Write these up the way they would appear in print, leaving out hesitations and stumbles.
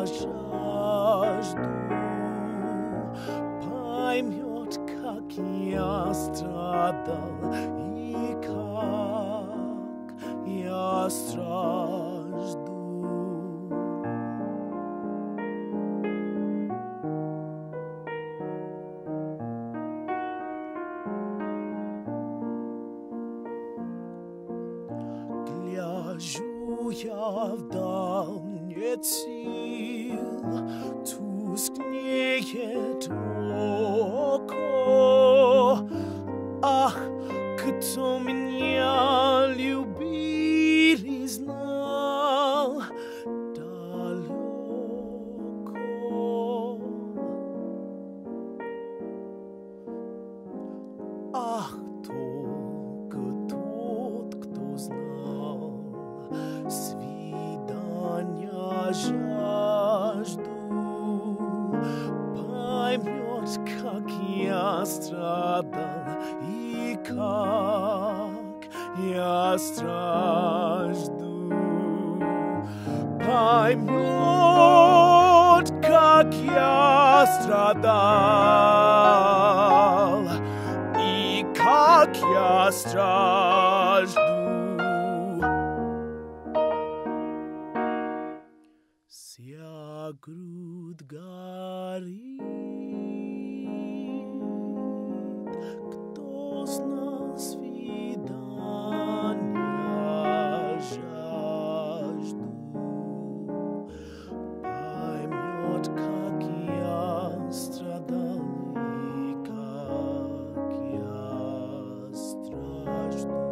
жажду, поймет, как я страдал и как я стражду. Гляжу я вдаль, нет сил, тускнеет око. Ах, кто меня любил и знал далеко. Ах, только тот, кто знал свидания жажду, поймет, как я страдал и как я стражду. Поймет, как я страдал и как я стражду. Вся грудь горит, кто знал свидания жажду, поймет, как я страдал и как я стражду.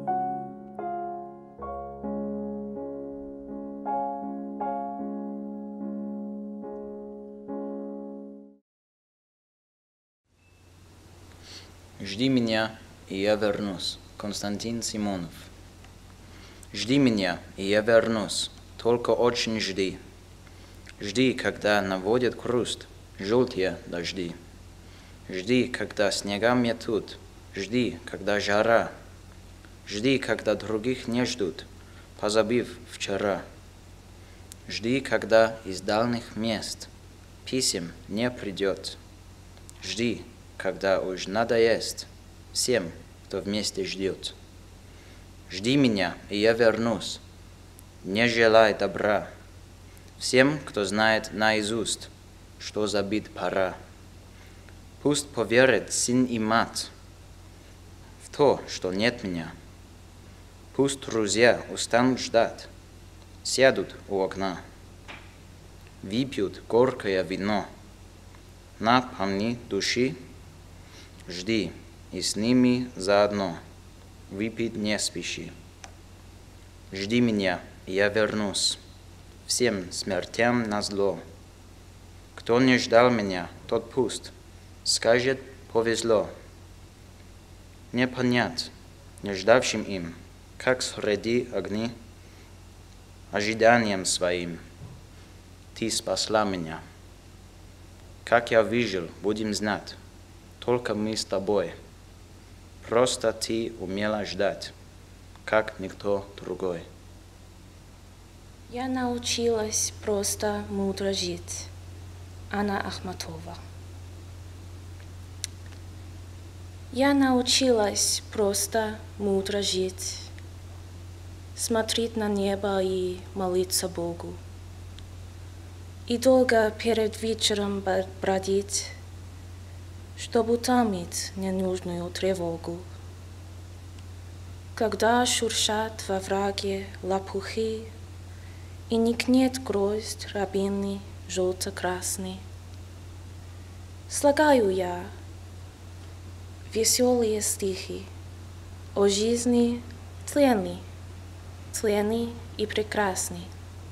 Жди меня, и я вернусь. Константин Симонов. Жди меня, и я вернусь. Только очень жди. Жди, когда наводят хруст, желтые дожди. Жди, когда снега метут. Жди, когда жара. Жди, когда других не ждут, позабыв вчера. Жди, когда из дальних мест писем не придет. Жди, когда уж надоест всем, кто вместе ждет. Жди меня, и я вернусь. Не желай добра всем, кто знает наизусть, что забыть пора. Пусть поверит сын и мать в то, что нет меня. Пусть друзья устанут ждать, сядут у окна, выпьют горькое вино. Напомни души, жди, и с ними заодно выпить не спеши. Жди меня, и я вернусь, всем смертям назло. Кто не ждал меня, тот пусть скажет повезло. Не понять не ждавшим им, как среди огней, ожиданием своим ты спасла меня. Как я выжил, будем знать, только мы с тобой. Просто ты умела ждать, как никто другой. Я научилась просто мудро жить. Анна Ахматова. Я научилась просто мудро жить, смотреть на небо и молиться Богу. И долго перед вечером бродить, чтобы утомить ненужную тревогу. Когда шуршат во враге лопухи и никнет гроздь рябины желто-красный, слагаю я веселые стихи о жизни тленной и прекрасной.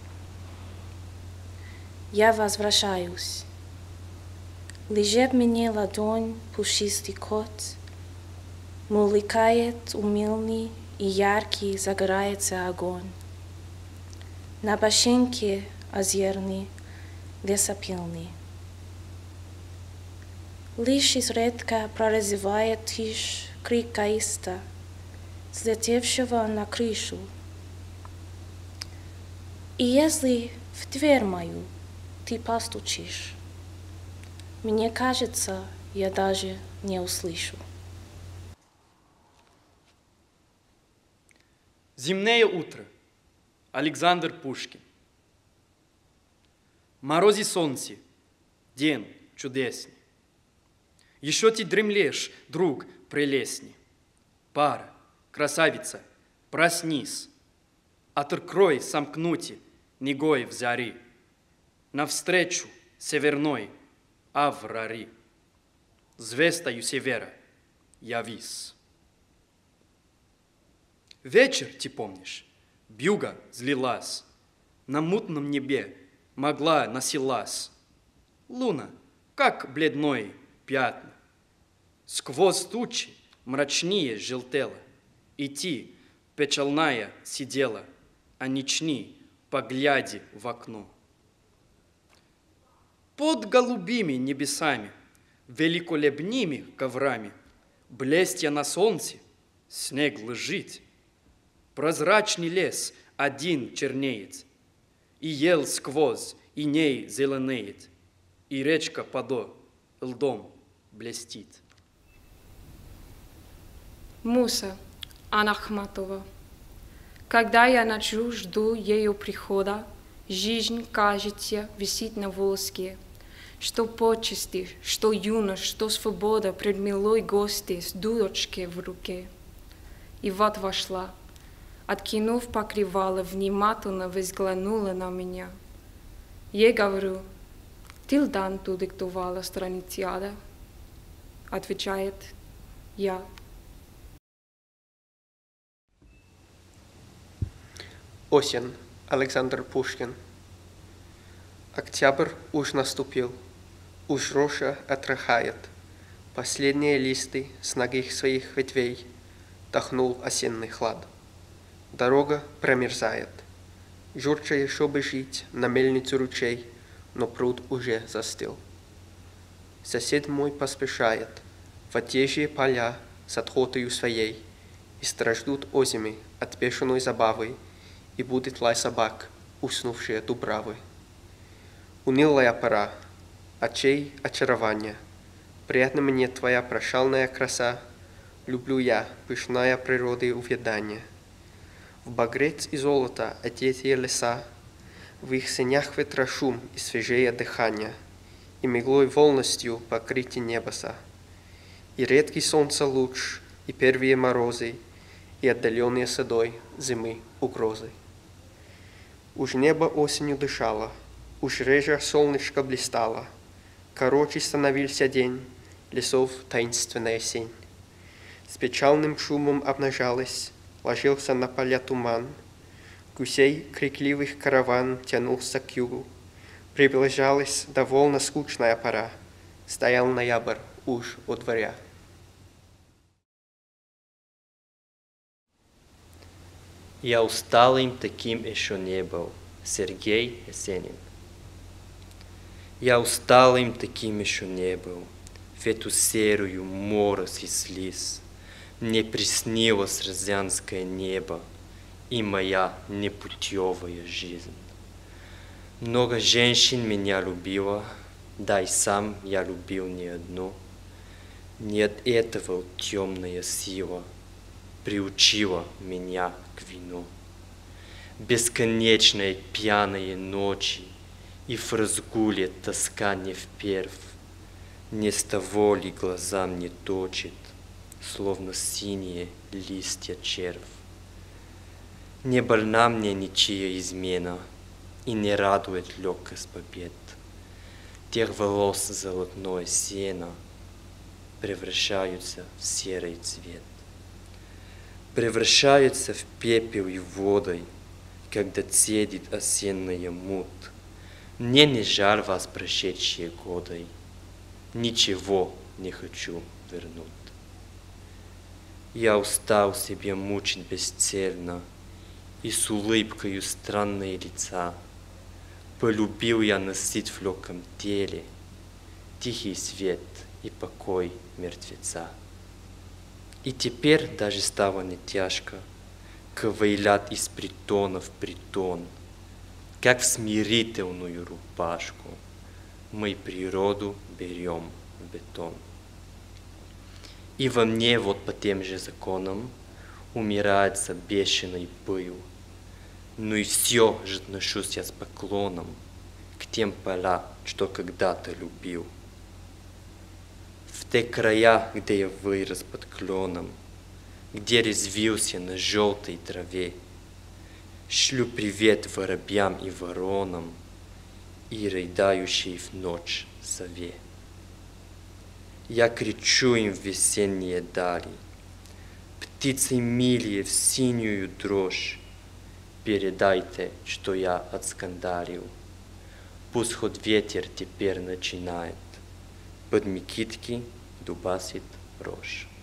Я возвращаюсь. Лежит мне ладонь пушистый кот, мурлыкает умильный и яркий загорается огонь. На башенке озерный, лесопилный. Лишь изредка прорезевает тишь крик аиста, слетевшего на крышу. И если в дверь мою ты постучишь. Мне кажется, я даже не услышу. Зимнее утро. Александр Пушкин. Морози солнце, день чудесный. Еще ты дремлешь, друг прелестный. Пара, красавица, проснись. Открой сомкнути негой в зари. Навстречу северной аврари. Звездою севера явись. Вечер, ты помнишь, вьюга злилась, на мутном небе могла носилась. Луна, как бледное пятна, сквозь тучи мрачнее желтела, и ты, печальная, сидела, а нични, погляди в окно. Под голубыми небесами, великолепными коврами, блестя на солнце, снег лежит. Прозрачный лес один чернеет, и ел сквозь иней зеленеет, и речка подо льдом блестит. Муса Анна Ахматова. Когда я ночью жду ее прихода, жизнь, кажется, висит на волоске. Что почести, что юность, что свобода пред милой гостьей с дудочкой в руке. И вот вошла, откинув покрывало, внимательно взглянула на меня. Я говорю: ты льданту диктовала страницы ада? Отвечает: я. Осень. Александр Пушкин. Октябрь уж наступил, уж роша отрахает. Последние листы с ногих своих ветвей дохнул осенний хлад. Дорога промерзает. Журча еще бежит на мельницу ручей, но пруд уже застыл. Сосед мой поспешает в отъезжие поля с отходою своей, и страждут озими от бешеной забавы, и будет лай собак, уснувшие дубравы. Унылая пора, очей очарования, приятна мне твоя прощальная краса, люблю я пышная природы увядания. В багрец и золото одетые леса, в их сенях ветра шум и свежее дыхание, и мглой волностью покрыты небеса, и редкий солнца луч, и первые морозы, и отдаленные седой зимы угрозы. Уж небо осенью дышало, уж реже солнышко блистало, короче становился день, лесов таинственная сень. С печальным шумом обнажалась, ложился на поля туман, гусей крикливых караван тянулся к югу. Приближалась довольно скучная пора, стоял ноябрь уж у дворя. Я усталым таким еще не был. Сергей Есенин. Я усталым таким еще не был. В эту серую морось и слиз мне приснилось рязанское небо и моя непутевая жизнь. Много женщин меня любило, да и сам я любил не одну. Не от этого темная сила приучила меня к вину. Бесконечные пьяные ночи и в разгуле тоска не вперв, не с того ли глазам не точит, словно синие листья червь. Не больна мне ничья измена и не радует легкость побед. Тех волос золотное сено превращаются в серый цвет. Превращаются в пепел и водой, когда цедит осенняя мут. Мне не жаль вас прошедшие годы, ничего не хочу вернуть. Я устал себя мучить бесцельно, и с улыбкою странные лица полюбил я носить в легком теле тихий свет и покой мертвеца. И теперь даже стало не тяжко ковылять из притона в притон, как в смирительную рубашку мы природу берем в бетон. И во мне вот по тем же законам умирается бешеный пыл, но и все же отношусь я с поклоном к тем полям, что когда-то любил. В те края, где я вырос под кленом, где резвился на желтой траве, шлю привет воробьям и воронам и рыдающей в ночь сове. Я кричу им в весенние дали, птицы милые в синюю дрожь, передайте, что я отскандалил. Пусть хоть ветер теперь начинает под мекитки дубасит рожь.